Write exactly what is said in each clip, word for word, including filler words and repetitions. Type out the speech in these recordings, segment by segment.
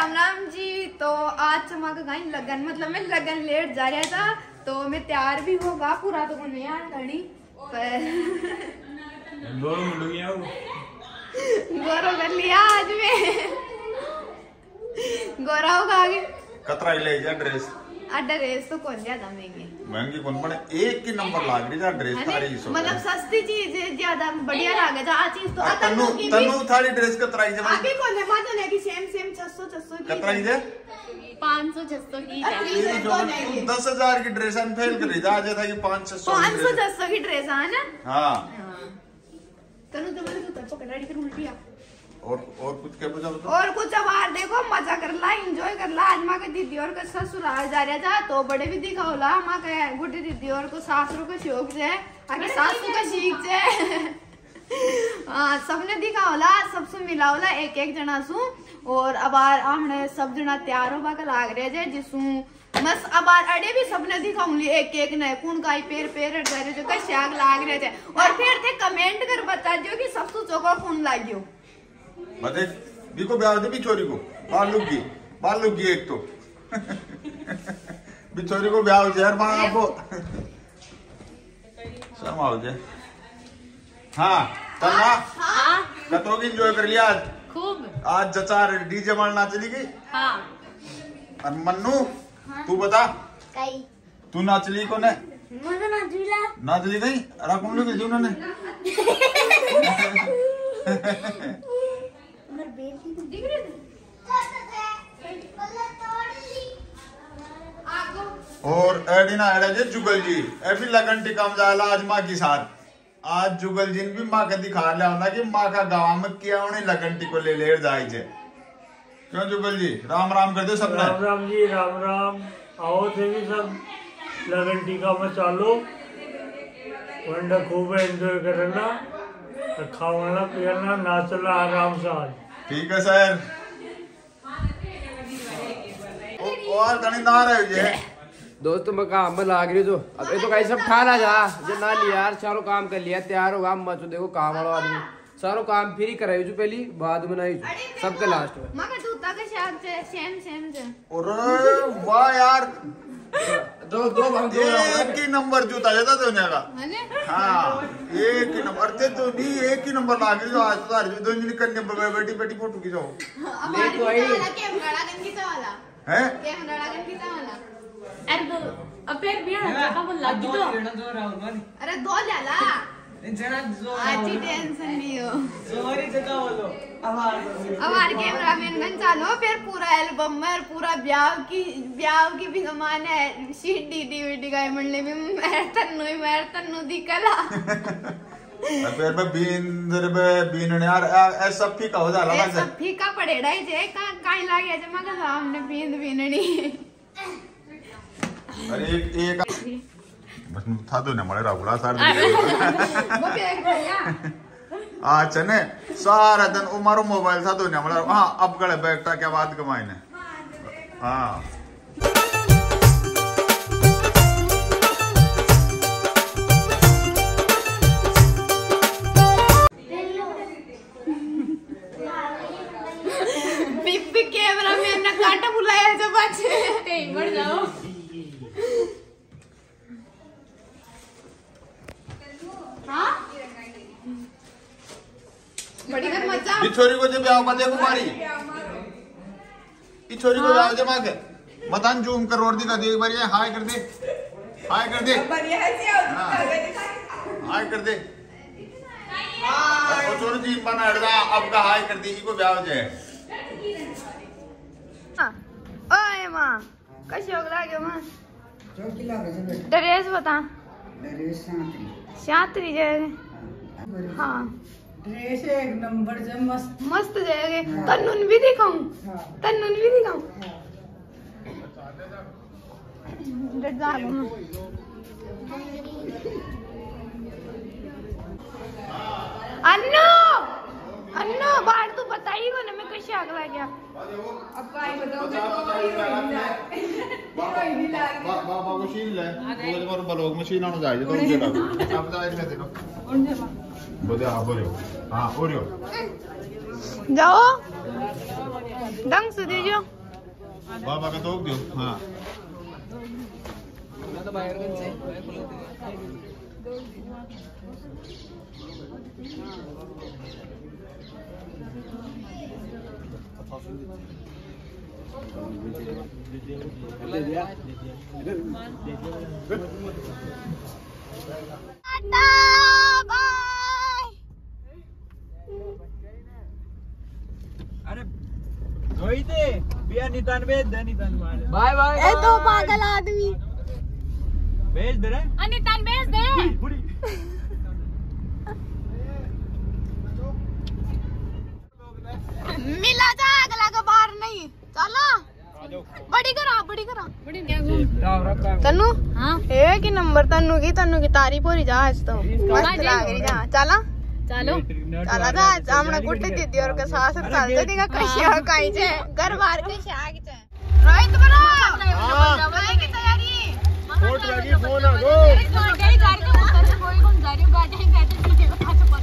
राम राम जी। तो आज चमा का गाइन लगन मतलब मैं लगन लेट जा रहा था तो मैं तैयार भी होगा पूरा तो नहीं यार घड़ी पर गौरव कर लिया आज में गौरव होगा आगे कतरा ले जा ड्रेस ड्रेस तो कौन ज्यादा महंगी महंगी कौन पड़े एक ही नंबर लाग रही जा ड्रेस थारी मतलब सस्ती चीज है ज्यादा बढ़िया लागे जा आ चीज तो तन्नू तन्नू थारी ड्रेस कतरा है अभी कौन है माता ने कि सेम सेम छह सौ छह सौ की कतरा है पाँच सौ छह सौ की दस हजार की ड्रेस हम फेल कर रही जा आज था कि पाँच छह सौ पाँच सौ छह सौ की ड्रेस है ना। हां तन्नू तो मैंने तो पकड़ रही कर उल्टिया और और कुछ क्या बचा बता और कुछ बाहर देखो मजा कर ला एंजॉय कर ला। आज माँ के दीदी और का ससुराल जा रहा था तो बड़े भी दिखा होला माँ के गुड्डी दीदी और को सासरू का शौक से आगे सासू का शीख से हाँ सबने दिखा होला सबसे मिला होला एक एक जना सु और अब हमने सब जना तैयार होगा का लाग रहे थे जिसू बस अब अड़े भी सबने दिखाऊंगी एक एक ने कौन का पैर पैर अड़े जो का शाग लाग रहे थे और फिर थे कमेंट कर बता दियो कि सब तू चौका कौन लागियो बते देखो ब्याह दे बिचौरी को बालू की बालू की एक तो बिचौरी को ब्याह हो जाए यार मां आपको शर्म आओ जाए। हाँ तन्ना हाँ कतों की एंजॉय कर लिया आज खूब आज जचार डीजे मार नाच ली गई। हाँ और मन्नू हाँ? तू बता कई तू नाच ली को ने मुझे नाच ली नाच ली गई अरे कौन लोग जी उन्होंने और एडिना एडे जुगल जी ऐसी लगन टिकाम जाला आज माँ के साथ आज जुगल जी ने भी माँ का दिखा लिया होना कि माँ का गाँव में किया उन्हें लगन टिको ले ले जाए जे क्यों जुगल जी राम राम कर दो सब राम राम जी राम राम आओ थे भी सब लगन टिका में चालो वंडा खूब एंजॉय करना खाना पीना नाचना आराम से आज ठीक है सर और कहीं ना रहे जे दोस्तों मैं काम में लाग रही तो अब ये तो कहीं सब खाना जा जो ना लिया यार सारो काम कर लिया तैयार होगा मत तो देखो काम वाला आदमी सारो काम फिर ही कराई जो पहली बाद में नहीं सबके लास्ट में मां का जूता के साथ से सेम सेम से अरे वाह यार दो दो एक ही नंबर जूता जाता तो का हाँ एक ही नंबर थे तो नहीं एक ही नंबर ला के जो आज तो आज दो दिन करने पर बैठी बैठी फोटो खिंचाओ ले तो आई कैमरा गंगीता वाला है कैमरा गंगीता वाला अरे दो अब फिर भी आ बोल लगी तो अरे दो जाला जरा जोर आज ही टेंशन नहीं हो जोरी से का बोलो आवाज हमार कैमरामैन गन चालो फिर पूरा एल्बम में पूरा ब्याह की ब्याह की भी जमाना है सीडी डीवीडी का मंडले में मैं तन्नू ही मैं तन्नू दिखला फिर मैं बीन बे बीन यार ऐसा फीका हो जाला ऐसा सब फीका पड़ेड़ा ही जे का काई लागे जे मगा सामने बीन बीनड़ी अरे एक एक बस था तो ने मळे रागुला सार वो भी एक बढ़िया आ चने सारा दिन उमारो मोबाइल था तो ने मळे हां अब गले बैठा क्या बात कमाई ने हां बिग बिग कैमरा में ना कांटा बुलाया जब बच्चे कहीं मर जाओ हाँ बड़ी कर मजा ये छोरी को जब आओ देखो मारी ये छोरी को आओ जमा के मतन जूम कर रोड दिखा दे एक बार ये हाय कर दे हाय कर दे बढ़िया है जी हाय कर दे और छोरी जी बना हटदा अब का हाय कर दे इको ब्याह हो जाए ओए मां कैसे हो लागे मां चौकी लागे जे ड्रेस बता ड्रेस सातरी सातरी जे हाँ ड्रेस एक नंबर जे मस्त मस्त जाएगे तन्नून भी दिखाऊं तन्नून भी दिखाऊं डर जा अन्नू अन्नू बाहर तू बताई को ना मैं कैसे आग लग गया अब काय बताओ बाबा मशीन ले वो जब बलोग मशीन आनो जाए तो मुझे लगा अब जाए ले देखो उन जे बोले हां बोलो हां ओरियो जाओ ढंग से दीजिए बाबा का तो दियो। हाँ वही थे बिया नितान भेज दे नितान मारे बाय बाय। ए तो पागल आदमी भेज दे रे अनितान भेज दे। बुढ़ी मिला जा अगला का बार नहीं चला बड़ी करा बड़ी करा तन्नू हाँ ए की नंबर तन्नू की तन्नू की तारीफ हो रही जा आज तो मस्त लग रही जा चला चलो चला जा हमने गुट्टे दीदी और का सास चल दे देगा कशिया काई जे घर बार के शाग जे रोहित बना हां की तैयारी फोट लगी फोन आ गो कोई कौन जा रही गाड़ी कहते हैं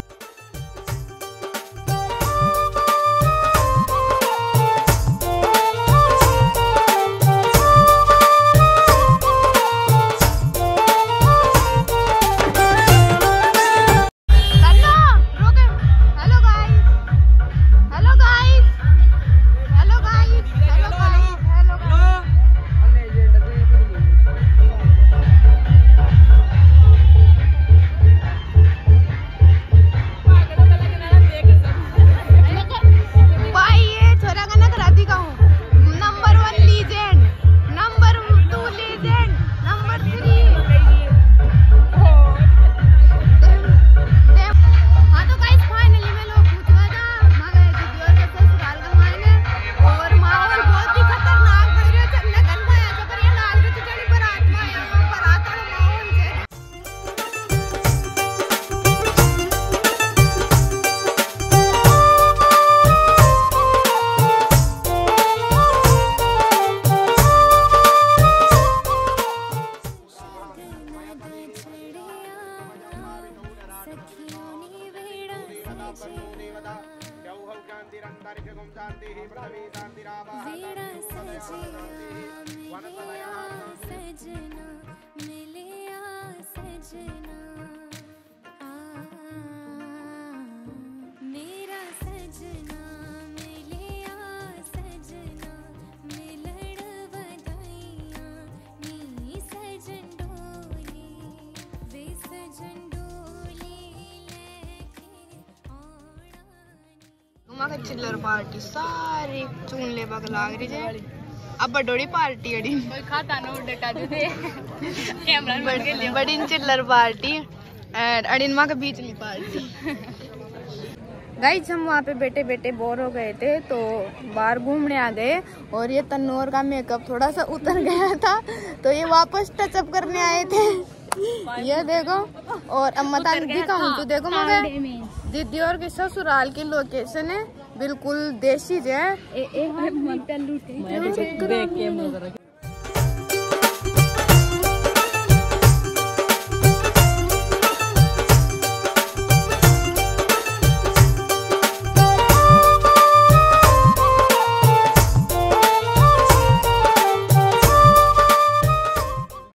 चिल्लर पार्टी सारी चून ले बग लाग रही है अब बड़ोड़ी पार्टी अड़ी कोई खाता ना डटा दे दे कैमरा में के लिए बड़ी चिल्लर पार्टी एंड अड़िनमा के बीच की पार्टी गाइस हम वहाँ पे बैठे बैठे बोर हो गए थे तो बाहर घूमने आ गए और ये तन्नूर का मेकअप थोड़ा सा उतर गया था तो ये वापस टचअप करने आए थे ये देखो और अम्मा तान दिखाऊं तो देखो मगर दीदी और के ससुराल की लोकेशन है बिल्कुल देसी जो है।